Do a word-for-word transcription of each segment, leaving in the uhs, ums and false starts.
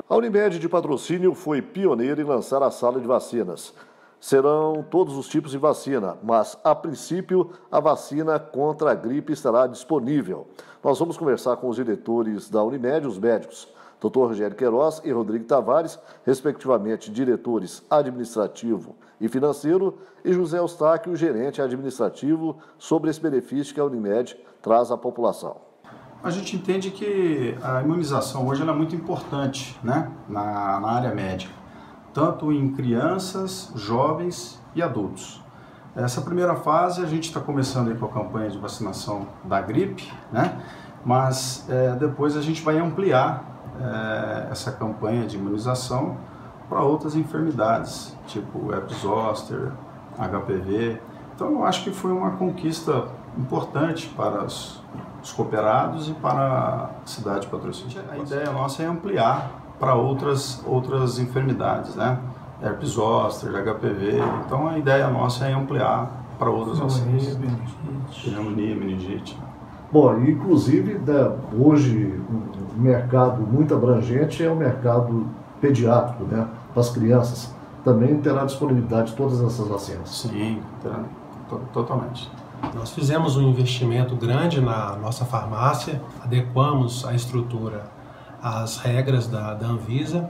A Unimed de Patrocínio foi pioneira em lançar a sala de vacinas. Serão todos os tipos de vacina, mas, a princípio, a vacina contra a gripe estará disponível. Nós vamos conversar com os diretores da Unimed, os médicos, doutor Rogério Queiroz e Rodrigo Tavares, respectivamente diretores administrativo e financeiro, e José Eustáquio, gerente administrativo, sobre esse benefício que a Unimed traz à população. A gente entende que a imunização hoje ela é muito importante, né, na, na área médica, tanto em crianças, jovens e adultos. Essa primeira fase a gente está começando aí com a campanha de vacinação da gripe, né, mas é, depois a gente vai ampliar é, essa campanha de imunização para outras enfermidades, tipo herpes zoster, H P V. Então eu acho que foi uma conquista importante para os, os cooperados e para a cidade de Patrocínio. A ideia nossa é ampliar para outras, outras enfermidades, né? Herpes zoster, H P V. Então a ideia nossa é ampliar para outras vacinas. Pneumonia, meningite. Bom, inclusive, né, hoje o mercado muito abrangente é o mercado pediátrico, né? Para as crianças. Também terá disponibilidade de todas essas vacinas. Sim, terá. Totalmente. Nós fizemos um investimento grande na nossa farmácia, adequamos a estrutura às regras da, da Anvisa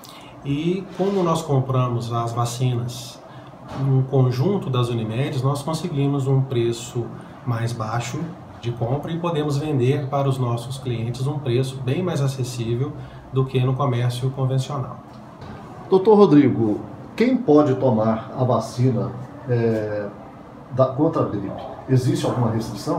e como nós compramos as vacinas no conjunto das Unimedes, nós conseguimos um preço mais baixo de compra e podemos vender para os nossos clientes um preço bem mais acessível do que no comércio convencional. doutor Rodrigo, quem pode tomar a vacina é, da, contra a gripe? Existe alguma restrição?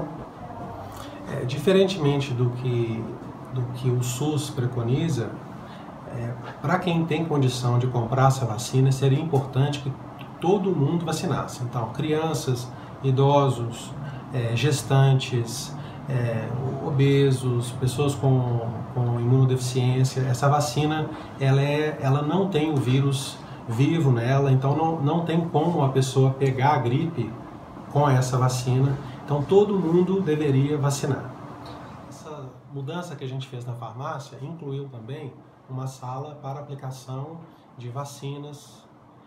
É, diferentemente do que, do que o SUS preconiza, é, para quem tem condição de comprar essa vacina, seria importante que todo mundo vacinasse. Então, crianças, idosos, é, gestantes, é, obesos, pessoas com, com imunodeficiência. Essa vacina, ela, é, ela não tem o vírus vivo nela, então não, não tem como a pessoa pegar a gripe com essa vacina. Então todo mundo deveria vacinar. Essa mudança que a gente fez na farmácia incluiu também uma sala para aplicação de vacinas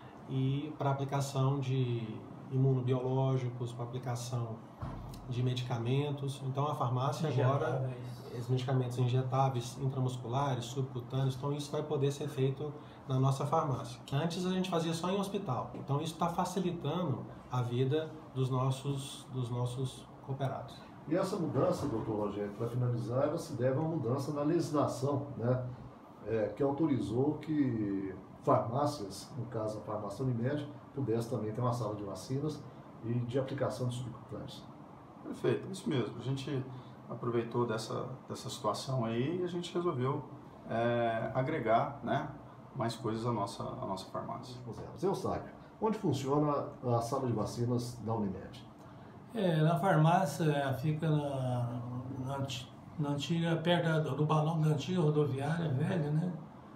e para aplicação de imunobiológicos, para aplicação de medicamentos. Então a farmácia agora, os medicamentos injetáveis, intramusculares, subcutâneos, então isso vai poder ser feito na nossa farmácia. Antes a gente fazia só em hospital, então isso está facilitando a vida dos nossos, dos nossos cooperados. E essa mudança, doutor Rogério, para finalizar, ela se deve a uma mudança na legislação, né, é, que autorizou que farmácias, no caso a farmácia Unimed, pudesse também ter uma sala de vacinas e de aplicação de subcutâneos. Perfeito, isso mesmo. A gente aproveitou dessa, dessa situação aí e a gente resolveu é, agregar, né, mais coisas à nossa, à nossa farmácia. Zé Eustáquio, onde funciona a sala de vacinas da Unimed? É, na farmácia fica na, na, na antiga, perto do balão da antiga rodoviária velha, né?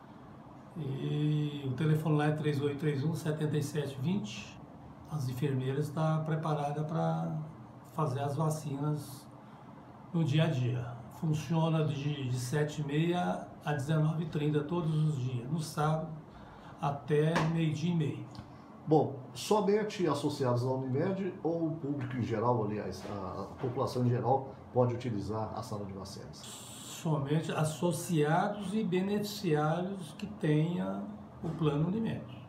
E o telefone lá é três oito três um, sete sete dois zero. As enfermeiras estão preparadas para fazer as vacinas no dia a dia. Funciona de, de sete e meia a dezenove e trinta todos os dias, no sábado até meio-dia e meio. Bom, somente associados à Unimed ou o público em geral, aliás, a, a população em geral pode utilizar a sala de vacinas? Somente associados e beneficiários que tenha o plano Unimed.